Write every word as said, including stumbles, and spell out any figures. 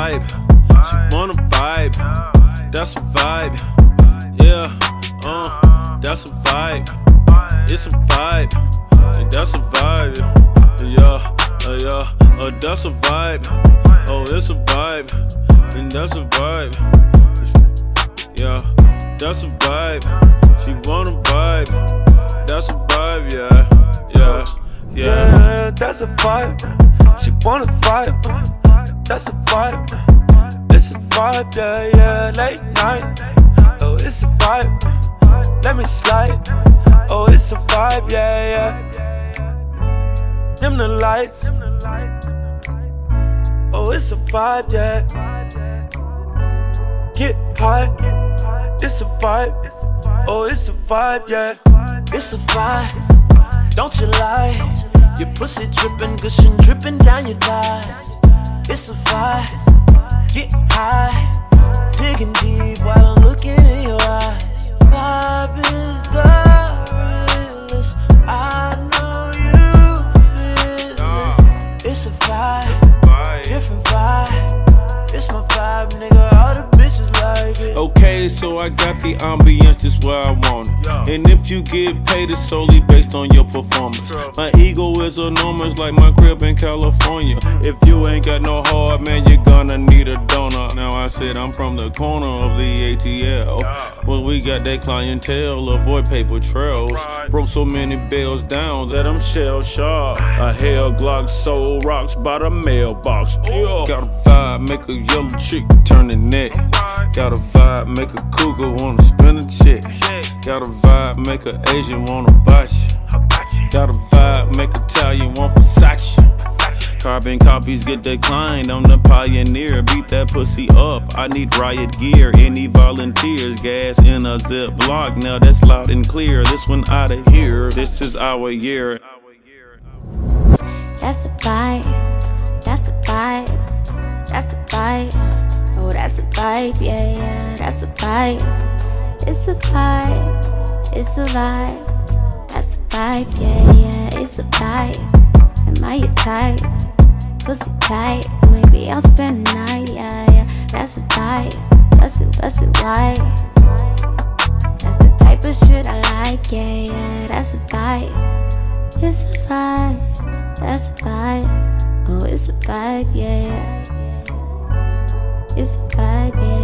vibe. She wanna vibe. That's a vibe. Yeah, uh, that's a vibe. It's a vibe. And that's a vibe. Yeah, uh, yeah, uh, that's a vibe. Oh, it's a vibe. And that's a vibe. Yeah, that's a vibe. She wanna vibe. That's a vibe, yeah, yeah, yeah. Yeah, that's a vibe. She wanna vibe. That's a vibe. It's a vibe, yeah, yeah. Late night. Oh, it's a vibe. Let me slide. Oh, it's a vibe, yeah, yeah. Dim the lights. Oh, it's a vibe, yeah. Get high. It's a vibe. Oh, it's a vibe, yeah. It's a vibe, don't you lie. Your pussy dripping, gushing, dripping down your thighs. It's a vibe, get high, digging deep while I'm looking in your eyes. Vibe is the realest, I know you feel it. It's a vibe, different vibe. It's my vibe, nigga, all the bitches like it. Okay, so I got the ambience just where I want it. And if you get paid, it's solely based on your performance. My ego is enormous like my crib in California. If you ain't got no heart, man, you're gonna need a donor. Now I said I'm from the corner of the A T L. Well, we got that clientele, avoid paper trails. Broke so many bells down that I'm shell sharp. A hell Glock sold rocks by the mailbox. Got a vibe, make a yellow chick turn the neck. Got a vibe, make a cougar wanna spin a check. Got a vibe, make a Asian wanna bite you. Got a vibe, make Italian want Versace. Carbon copies get declined, I'm the pioneer. Beat that pussy up, I need riot gear. Any volunteers, gas in a zip block. Now that's loud and clear, this one out of here. This is our year. That's a vibe, that's a vibe, that's a vibe. Oh, that's a vibe, yeah, yeah, that's a vibe. It's a vibe, it's a vibe. That's a vibe, yeah, yeah, it's a vibe. Am I your type? Pussy tight, maybe I'll spend the night, yeah, yeah. That's a vibe, bust it, bust it wide. That's the type of shit I like, yeah, yeah. That's a vibe, it's a vibe. That's a vibe, oh, it's a vibe, yeah, yeah. It's a vibe, yeah.